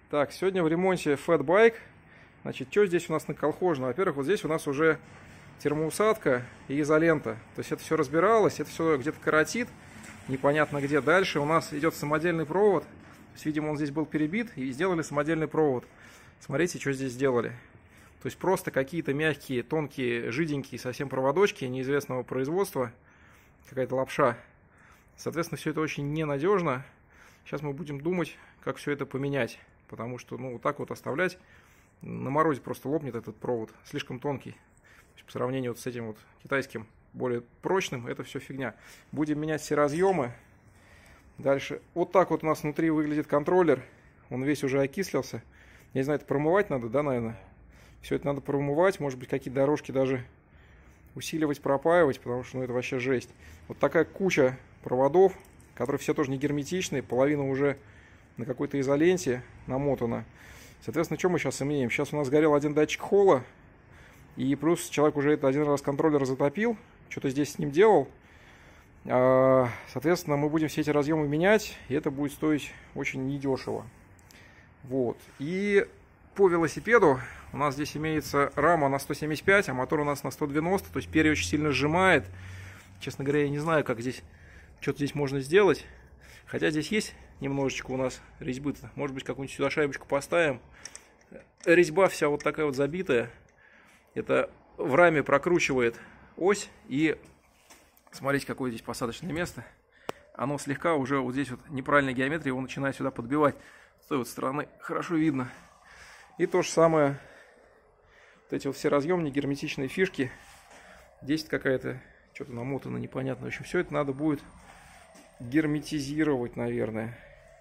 Так, сегодня в ремонте Fatbike. Значит, что здесь у нас на колхозном? Во-первых, вот здесь у нас уже термоусадка и изолента. То есть это все разбиралось, это все где-то коротит, непонятно где. Дальше у нас идет самодельный провод. То есть, видимо, он здесь был перебит и сделали самодельный провод. Смотрите, что здесь сделали. То есть просто какие-то мягкие, тонкие, жиденькие совсем проводочки неизвестного производства. Какая-то лапша. Соответственно, все это очень ненадежно. Сейчас мы будем думать, как все это поменять. Потому что, ну, вот так вот оставлять, на морозе просто лопнет этот провод. Слишком тонкий. То есть, по сравнению вот с этим вот китайским, более прочным, это все фигня. Будем менять все разъемы. Дальше. Вот так вот у нас внутри выглядит контроллер. Он весь уже окислился. Я не знаю, это промывать надо, да, наверное? Все это надо промывать. Может быть, какие-то дорожки даже усиливать, пропаивать, потому что, ну, это вообще жесть. Вот такая куча проводов, которые все тоже не герметичные. Половина уже на какой-то изоленте намотана. Соответственно, что мы сейчас имеем? Сейчас у нас горел один датчик холла. И плюс человек уже это один раз контроллер затопил. Что-то здесь с ним делал. Соответственно, мы будем все эти разъемы менять. И это будет стоить очень недешево. Вот. И по велосипеду у нас здесь имеется рама на 175, а мотор у нас на 190. То есть перья очень сильно сжимает. Честно говоря, я не знаю, как здесь что-то здесь можно сделать. Хотя здесь есть немножечко у нас резьбы-то. Может быть, какую-нибудь сюда шайбочку поставим. Резьба вся вот такая вот забитая. Это в раме прокручивает ось. И смотрите, какое здесь посадочное место. Оно слегка уже вот здесь вот неправильной геометрии. Его начинает сюда подбивать. С той вот стороны хорошо видно. И то же самое. Вот эти вот все разъемные герметичные фишки. Здесь какая-то что-то намотано непонятно. В общем, все это надо будет герметизировать, наверное.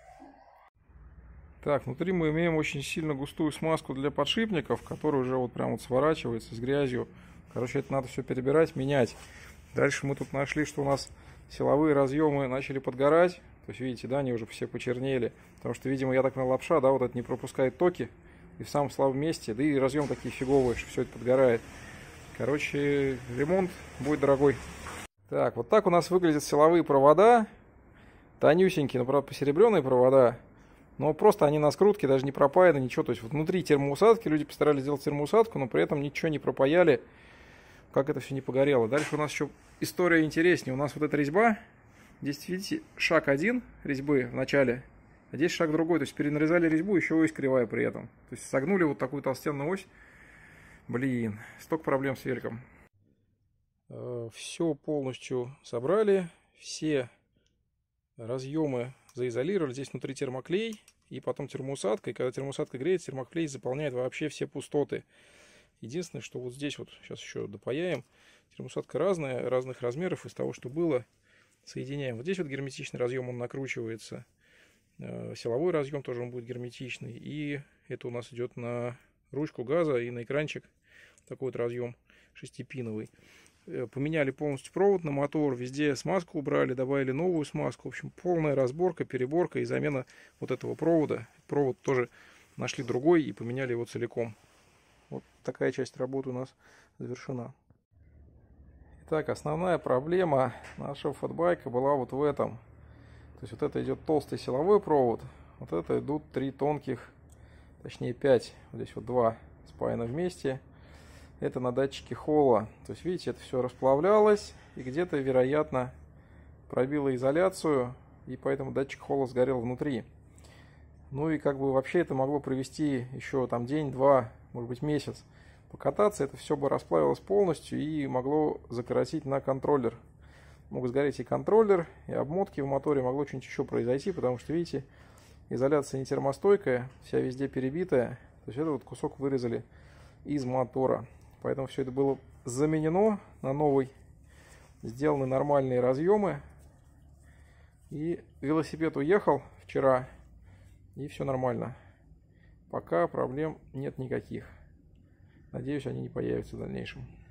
Так, внутри мы имеем очень сильно густую смазку для подшипников, которая уже вот прям вот сворачивается с грязью. Короче, это надо все перебирать, менять. Дальше мы тут нашли, что у нас силовые разъемы начали подгорать. То есть, видите, да, они уже все почернели. Потому что, видимо, я так понял, лапша, да, вот это не пропускает токи. И в самом слабом месте. Да и разъем такие фиговые, что все это подгорает. Короче, ремонт будет дорогой. Так, вот так у нас выглядят силовые провода. Тонюсенькие, но, правда, посеребренные провода. Но просто они на скрутке, даже не пропаяны, ничего. То есть вот внутри термоусадки люди постарались сделать термоусадку, но при этом ничего не пропаяли, как это все не погорело. Дальше у нас еще история интереснее. У нас вот эта резьба. Здесь, видите, шаг один резьбы в начале, а здесь шаг другой. То есть перенарезали резьбу, еще ось кривая при этом. То есть согнули вот такую толстенную ось. Блин, столько проблем с великом. Все полностью собрали. Все разъемы заизолировали. Здесь внутри термоклей и потом термоусадка. И когда термоусадка греется, термоклей заполняет вообще все пустоты. Единственное, что вот здесь вот, сейчас еще допаяем. Термоусадка разная, разных размеров из того, что было. Соединяем. Вот здесь вот герметичный разъем, он накручивается. Силовой разъем тоже он будет герметичный. И это у нас идет на ручку газа и на экранчик. Такой вот разъем шестипиновый. Поменяли полностью провод на мотор, везде смазку убрали, добавили новую смазку. В общем, полная разборка, переборка и замена вот этого провода. Провод тоже нашли другой и поменяли его целиком. Вот такая часть работы у нас завершена. Итак, основная проблема нашего фэтбайка была вот в этом. То есть вот это идет толстый силовой провод, вот это идут 3 тонких, точнее 5, вот здесь вот 2 спаяно вместе. Это на датчике холла. То есть, видите, это все расплавлялось и где-то, вероятно, пробило изоляцию, и поэтому датчик холла сгорел внутри. Ну и как бы вообще это могло привести еще там день, два, может быть месяц покататься. Это все бы расплавилось полностью и могло закоротить на контроллер. Мог сгореть и контроллер, и обмотки в моторе, могло что-нибудь еще произойти, потому что, видите, изоляция не термостойкая, вся везде перебитая. То есть, это вот кусок вырезали из мотора. Поэтому все это было заменено на новый. Сделаны нормальные разъемы. И велосипед уехал вчера. И все нормально. Пока проблем нет никаких. Надеюсь, они не появятся в дальнейшем.